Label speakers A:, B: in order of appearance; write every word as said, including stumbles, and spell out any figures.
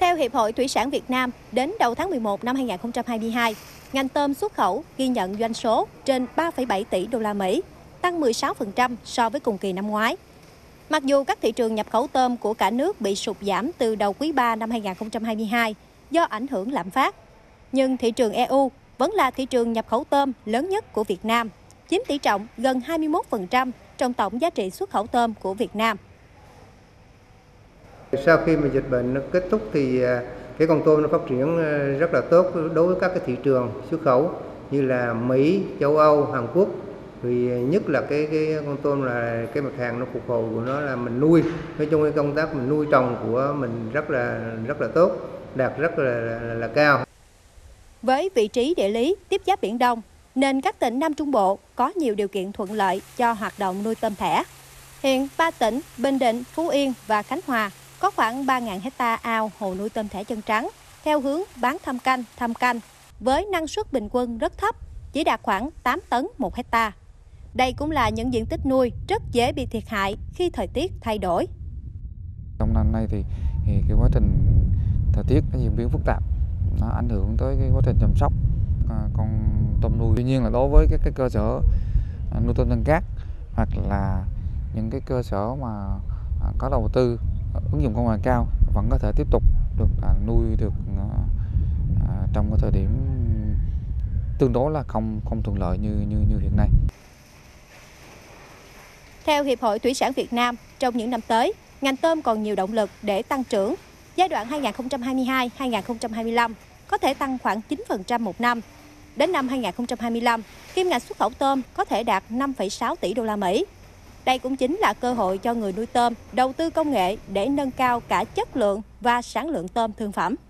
A: Theo Hiệp hội Thủy sản Việt Nam, đến đầu tháng mười một năm hai nghìn không trăm hai mươi hai, ngành tôm xuất khẩu ghi nhận doanh số trên ba phẩy bảy tỷ đô la Mỹ, tăng mười sáu phần trăm so với cùng kỳ năm ngoái. Mặc dù các thị trường nhập khẩu tôm của cả nước bị sụt giảm từ đầu quý ba năm hai nghìn không trăm hai mươi hai do ảnh hưởng lạm phát, nhưng thị trường e u vẫn là thị trường nhập khẩu tôm lớn nhất của Việt Nam, chiếm tỷ trọng gần hai mươi mốt phần trăm trong tổng giá trị xuất khẩu tôm của Việt Nam.
B: Sau khi mà dịch bệnh nó kết thúc thì cái con tôm nó phát triển rất là tốt đối với các cái thị trường xuất khẩu như là Mỹ, châu Âu, Hàn Quốc. Vì nhất là cái cái con tôm là cái mặt hàng nó phục hồi của nó là mình nuôi, nói chung cái công tác mình nuôi trồng của mình rất là rất là tốt, đạt rất là, là, là cao.
A: Với vị trí địa lý tiếp giáp Biển Đông, nên các tỉnh Nam Trung Bộ có nhiều điều kiện thuận lợi cho hoạt động nuôi tôm thẻ. Hiện ba tỉnh Bình Định, Phú Yên và Khánh Hòa có khoảng ba nghìn hecta ao hồ nuôi tôm thẻ chân trắng theo hướng bán thâm canh, thâm canh với năng suất bình quân rất thấp, chỉ đạt khoảng tám tấn một hecta. Đây cũng là những diện tích nuôi rất dễ bị thiệt hại khi thời tiết thay đổi.
C: Trong năm nay thì, thì cái quá trình thời tiết nó diễn biến phức tạp, nó ảnh hưởng tới cái quá trình chăm sóc à, con tôm nuôi. Tuy nhiên là đối với các cái cơ sở nuôi tôm chân cát hoặc là những cái cơ sở mà có đầu tư ứng dụng công nghệ cao vẫn có thể tiếp tục được à, nuôi được à, trong cái thời điểm tương đối là không không thuận lợi như như như hiện nay.
A: Theo Hiệp hội Thủy sản Việt Nam, trong những năm tới, ngành tôm còn nhiều động lực để tăng trưởng. Giai đoạn hai nghìn không trăm hai mươi hai đến hai nghìn không trăm hai mươi lăm có thể tăng khoảng chín phần trăm một năm. Đến năm hai nghìn không trăm hai mươi lăm, kim ngạch xuất khẩu tôm có thể đạt năm phẩy sáu tỷ đô la Mỹ. Đây cũng chính là cơ hội cho người nuôi tôm đầu tư công nghệ để nâng cao cả chất lượng và sản lượng tôm thương phẩm.